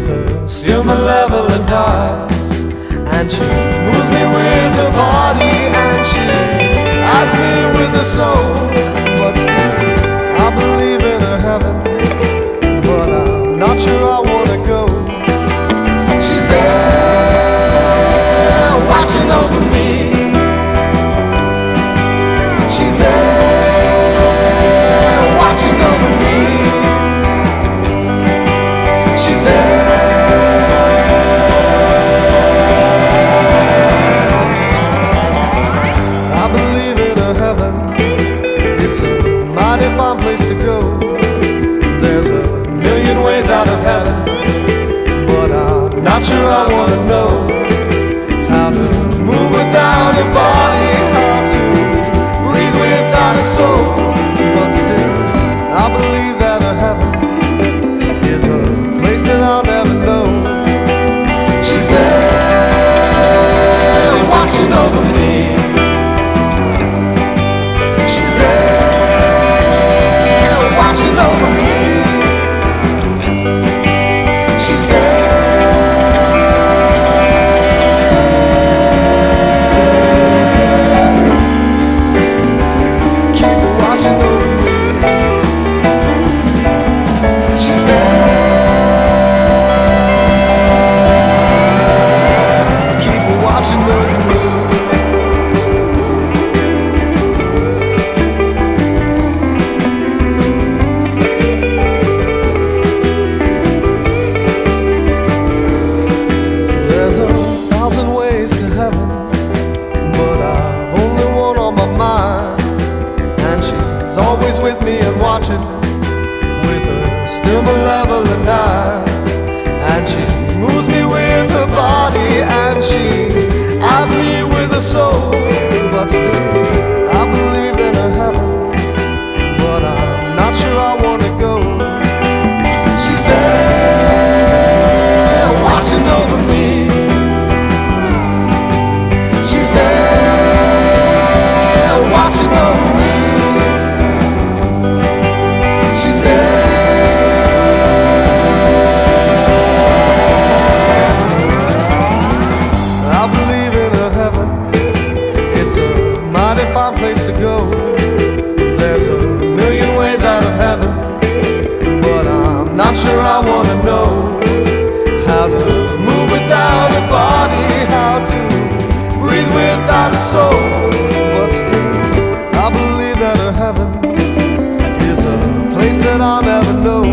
with her still malevolent eyes, and she moves me with her body, and she eyes me with her soul. But still, I believe in a heaven, but I'm not sure I wanna go. She's there, watching over me. She's there, watching over me. She's there. I believe in a heaven. It's a mighty fine place to go. There's a million ways out of heaven, but I'm not sure I want to know how to move without a body, how to breathe without a soul. But still, I believe that a heaven is a place that I'll never know. She's there, watching over me. She's there, watching over me. She's there. Keep watching over me. She's there. Keep watching over me. There's 1,000 ways to heaven, but I've only one on my mind, and she's always with me and watching with her still malevolent eyes, and she moves me with her body, and she eyes me with her soul. But still, I believe in a heaven, but I'm not sure I want to go. She's there, watching over me. She's there, watching over me. She's there. I believe in a heaven. It's a mighty fine place to go. There's a million ways out of heaven, but I'm not sure I want to know how to move without a body, how to breathe without a soul. But still, I believe that a heaven is a place that I'll never know.